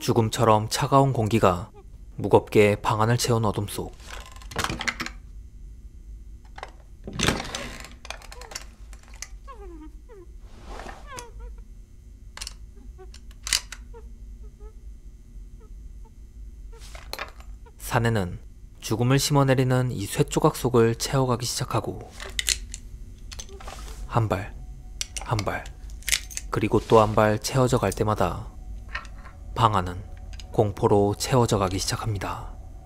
죽음처럼 차가운 공기가 무겁게 방 안을 채운 어둠 속. 사내는 죽음을 심어내리는 이 쇳조각 속을 채워가기 시작하고 한 발, 한 발, 그리고 또 한 발 채워져 갈 때마다 방 안은 공포로 채워져 가기 시작합니다.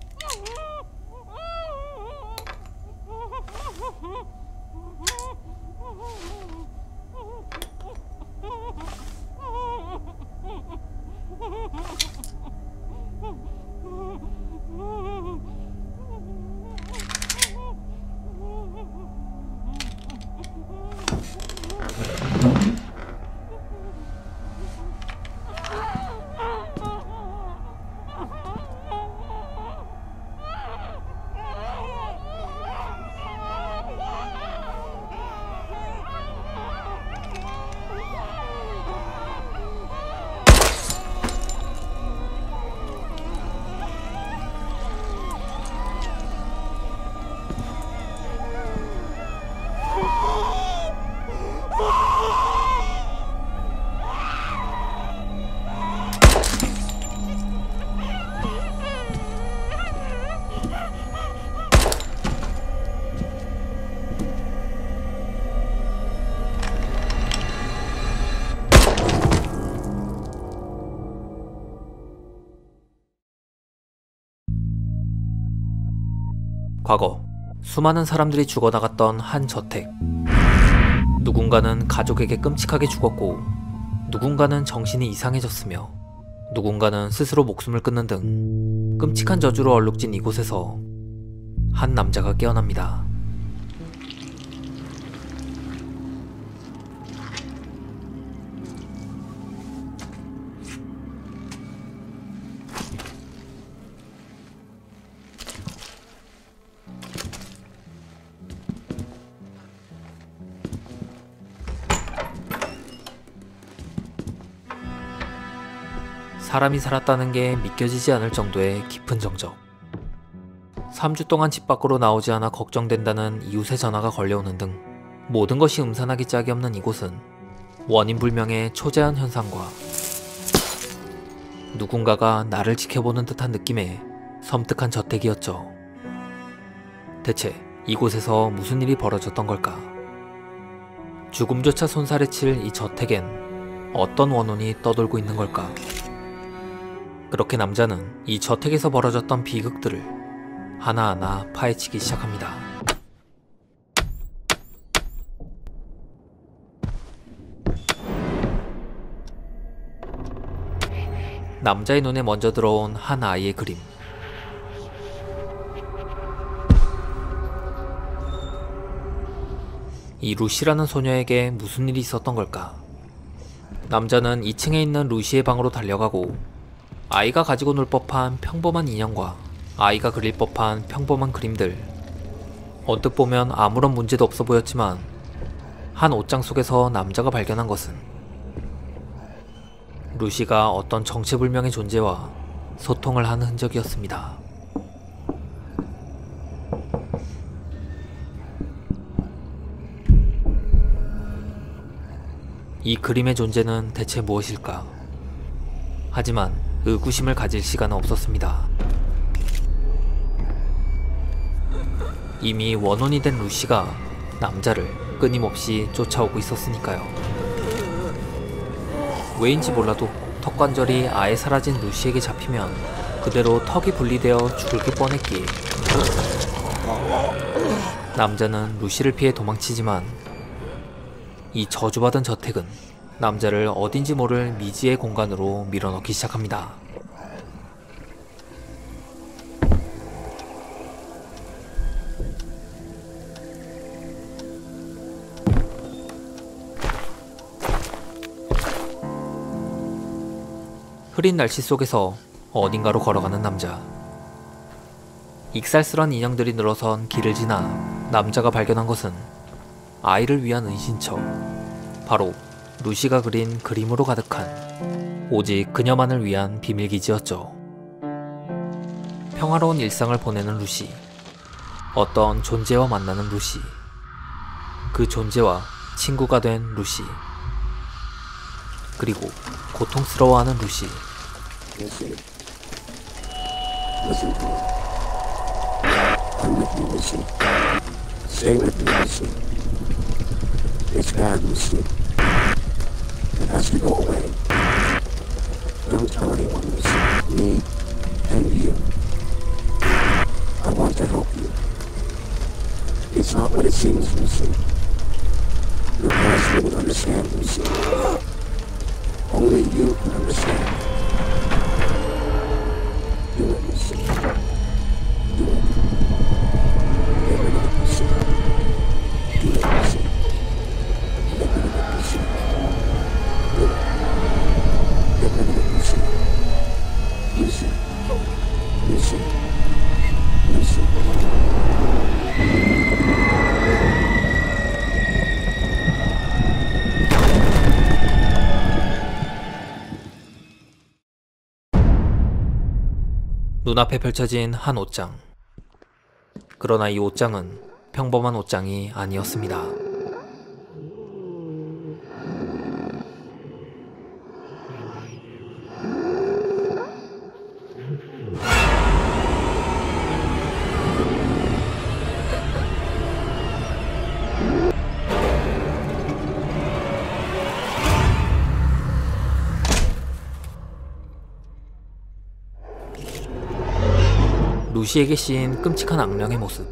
과거 수많은 사람들이 죽어나갔던 한 저택. 누군가는 가족에게 끔찍하게 죽었고, 누군가는 정신이 이상해졌으며, 누군가는 스스로 목숨을 끊는 등 끔찍한 저주로 얼룩진 이곳에서 한 남자가 깨어납니다. 사람이 살았다는 게 믿겨지지 않을 정도의 깊은 정적. 3주 동안 집 밖으로 나오지 않아 걱정된다는 이웃의 전화가 걸려오는 등 모든 것이 음산하기 짝이 없는 이곳은 원인 불명의 초자연 현상과 누군가가 나를 지켜보는 듯한 느낌의 섬뜩한 저택이었죠. 대체 이곳에서 무슨 일이 벌어졌던 걸까? 죽음조차 손살에 칠 이 저택엔 어떤 원혼이 떠돌고 있는 걸까? 그렇게 남자는 이 저택에서 벌어졌던 비극들을 하나하나 파헤치기 시작합니다. 남자의 눈에 먼저 들어온 한 아이의 그림. 이 루시라는 소녀에게 무슨 일이 있었던 걸까? 남자는 2층에 있는 루시의 방으로 달려가고 아이가 가지고 놀 법한 평범한 인형과 아이가 그릴 법한 평범한 그림들, 언뜻 보면 아무런 문제도 없어 보였지만 한 옷장 속에서 남자가 발견한 것은 루시가 어떤 정체불명의 존재와 소통을 하는 흔적이었습니다. 이 그림의 존재는 대체 무엇일까? 하지만 의구심을 가질 시간은 없었습니다. 이미 원혼이 된 루시가 남자를 끊임없이 쫓아오고 있었으니까요. 왜인지 몰라도 턱관절이 아예 사라진 루시에게 잡히면 그대로 턱이 분리되어 죽을 게 뻔했기에 남자는 루시를 피해 도망치지만 이 저주받은 저택은 남자를 어딘지 모를 미지의 공간으로 밀어넣기 시작합니다. 흐린 날씨 속에서 어딘가로 걸어가는 남자. 익살스런 인형들이 늘어선 길을 지나 남자가 발견한 것은 아이를 위한 은신처, 바로 루시가 그린 그림으로 가득한 오직 그녀만을 위한 비밀기지였죠. 평화로운 일상을 보내는 루시. 어떤 존재와 만나는 루시. 그 존재와 친구가 된 루시. 그리고 고통스러워하는 루시. Listen. Listen. I'm with you, Lucy. Stay with me, Lucy. It's bad, Lucy. It has to go away. Don't tell anyone, Lucy. Me and you. I want to help you. It's not what it seems, Lucy. Your parents wouldn't understand, Lucy. Only you can understand. Do it, Lucy. Do it. Get rid of it, Lucy. Do it, Lucy. Get rid of it, Lucy. Do it. Get rid of it, Lucy. Lucy. Lucy. Lucy. 눈앞에 펼쳐진 한 옷장. 그러나 이 옷장은 평범한 옷장이 아니었습니다. 루시에게 씌인 끔찍한 악령의 모습.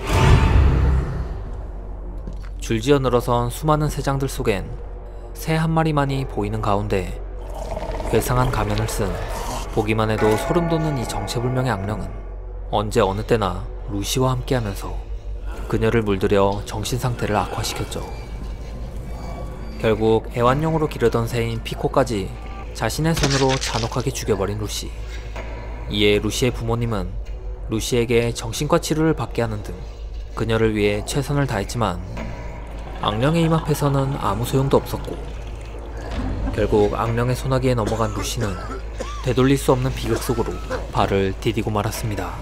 줄지어 늘어선 수많은 새장들 속엔 새 한 마리만이 보이는 가운데 괴상한 가면을 쓴 보기만 해도 소름 돋는 이 정체불명의 악령은 언제 어느 때나 루시와 함께하면서 그녀를 물들여 정신상태를 악화시켰죠. 결국 애완용으로 기르던 새인 피코까지 자신의 손으로 잔혹하게 죽여버린 루시. 이에 루시의 부모님은 루시에게 정신과 치료를 받게 하는 등 그녀를 위해 최선을 다했지만 악령의 힘 앞에서는 아무 소용도 없었고, 결국 악령의 소나기에 넘어간 루시는 되돌릴 수 없는 비극 속으로 발을 디디고 말았습니다.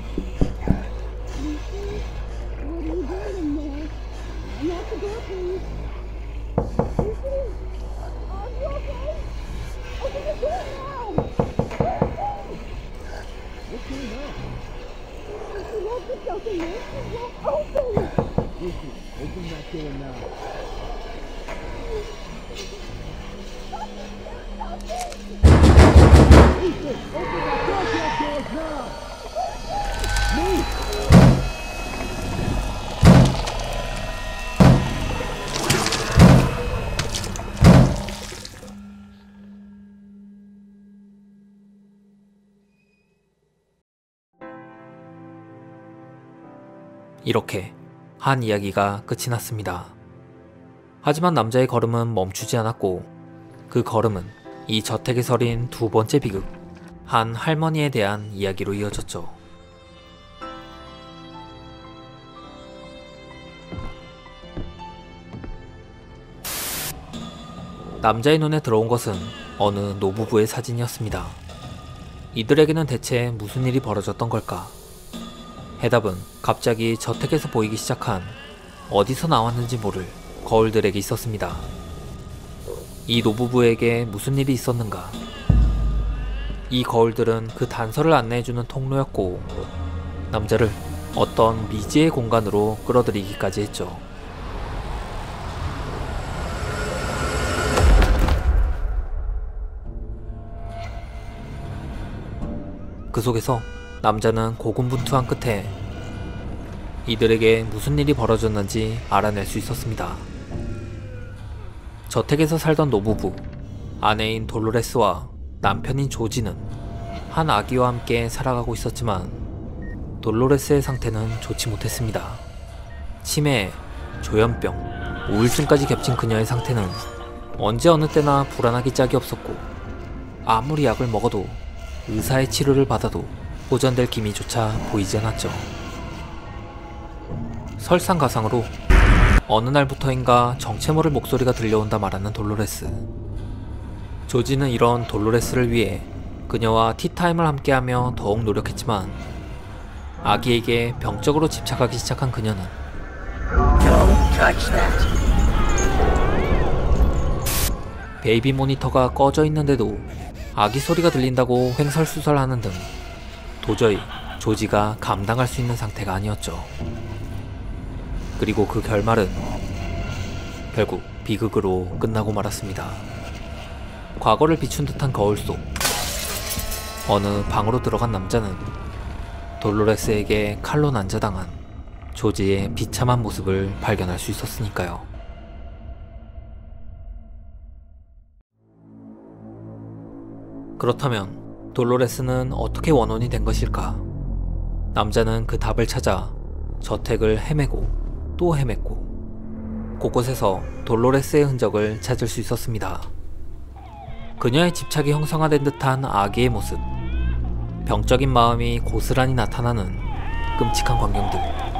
이렇게 한 이야기가 끝이 났습니다. 하지만 남자의 걸음은 멈추지 않았고, 그 걸음은 이 저택에 서린 두 번째 비극, 한 할머니에 대한 이야기로 이어졌죠. 남자의 눈에 들어온 것은 어느 노부부의 사진이었습니다. 이들에게는 대체 무슨 일이 벌어졌던 걸까? 해답은 갑자기 저택에서 보이기 시작한 어디서 나왔는지 모를 거울들에게 있었습니다. 이 노부부에게 무슨 일이 있었는가? 이 거울들은 그 단서를 안내해주는 통로였고, 남자를 어떤 미지의 공간으로 끌어들이기까지 했죠. 그 속에서 남자는 고군분투한 끝에 이들에게 무슨 일이 벌어졌는지 알아낼 수 있었습니다. 저택에서 살던 노부부, 아내인 돌로레스와 남편인 조지는 한 아기와 함께 살아가고 있었지만 돌로레스의 상태는 좋지 못했습니다. 치매, 조현병, 우울증까지 겹친 그녀의 상태는 언제 어느 때나 불안하기 짝이 없었고, 아무리 약을 먹어도 의사의 치료를 받아도 호전될 기미조차 보이지 않았죠. 설상가상으로 어느 날부터인가 정체 모를 목소리가 들려온다 말하는 돌로레스. 조지는 이런 돌로레스를 위해 그녀와 티타임을 함께하며 더욱 노력했지만 아기에게 병적으로 집착하기 시작한 그녀는 Don't touch that. 베이비 모니터가 꺼져 있는데도 아기 소리가 들린다고 횡설수설하는 등 도저히 조지가 감당할 수 있는 상태가 아니었죠. 그리고 그 결말은 결국 비극으로 끝나고 말았습니다. 과거를 비춘 듯한 거울 속 어느 방으로 들어간 남자는 돌로레스에게 칼로 난자당한 조지의 비참한 모습을 발견할 수 있었으니까요. 그렇다면 돌로레스는 어떻게 원혼이 된 것일까? 남자는 그 답을 찾아 저택을 헤매고 또 헤맸고 곳곳에서 돌로레스의 흔적을 찾을 수 있었습니다. 그녀의 집착이 형성화된 듯한 아기의 모습, 병적인 마음이 고스란히 나타나는 끔찍한 광경들.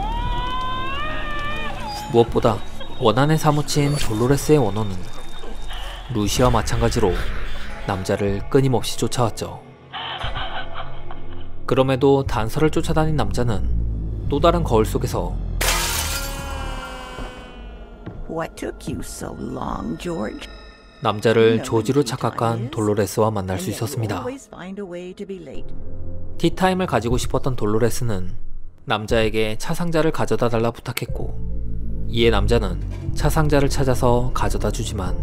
무엇보다 원한에 사무친 돌로레스의 원혼은 루시와 마찬가지로 남자를 끊임없이 쫓아왔죠. 그럼에도 단서를 쫓아다닌 남자는 또 다른 거울 속에서 What took you so long, George? 남자를 조지로 착각한 돌로레스와 만날 수 있었습니다. 티타임을 가지고 싶었던 돌로레스는 남자에게 차상자를 가져다 달라 부탁했고 이에 남자는 차상자를 찾아서 가져다 주지만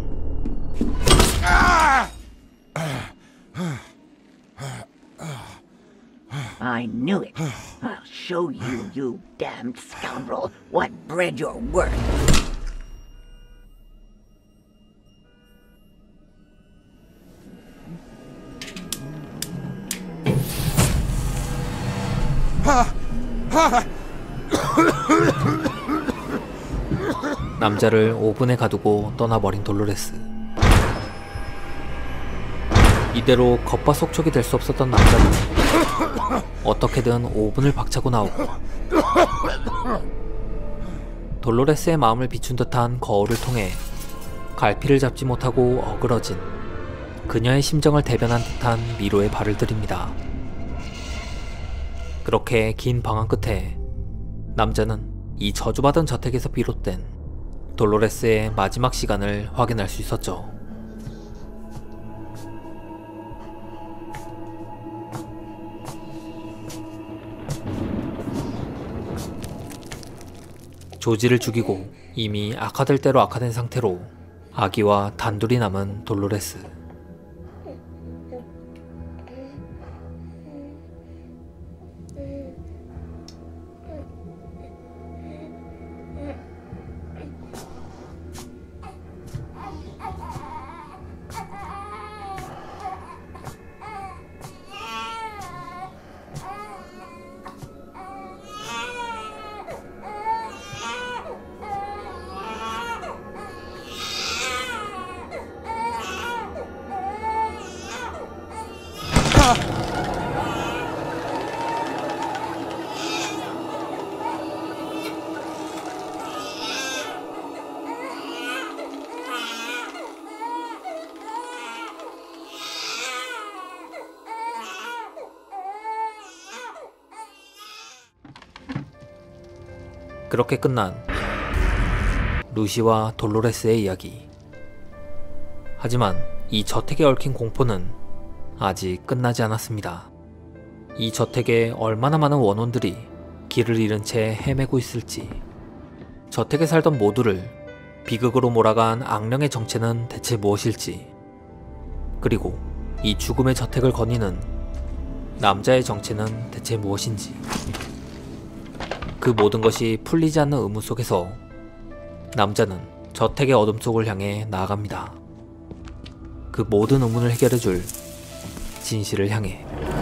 I knew it. I'll show you, you damned scoundrel, what bread you're worth. 남자를 오븐에 가두고 떠나버린 돌로레스. 이대로 겉바속촉이 될 수 없었던 남자는 어떻게든 오븐을 박차고 나오고 돌로레스의 마음을 비춘 듯한 거울을 통해 갈피를 잡지 못하고 어그러진 그녀의 심정을 대변한 듯한 미로에 발을 들입니다. 그렇게 긴 방황 끝에 남자는 이 저주받은 저택에서 비롯된 돌로레스의 마지막 시간을 확인할 수 있었죠. 조지를 죽이고 이미 악화될 대로 악화된 상태로 아기와 단둘이 남은 돌로레스. 그렇게 끝난 루시와 돌로레스의 이야기. 하지만 이 저택에 얽힌 공포는 아직 끝나지 않았습니다. 이 저택에 얼마나 많은 원혼들이 길을 잃은 채 헤매고 있을지, 저택에 살던 모두를 비극으로 몰아간 악령의 정체는 대체 무엇일지, 그리고 이 죽음의 저택을 거니는 남자의 정체는 대체 무엇인지, 그 모든 것이 풀리지 않는 의문 속에서 남자는 저택의 어둠 속을 향해 나아갑니다. 그 모든 의문을 해결해줄 진실을 향해.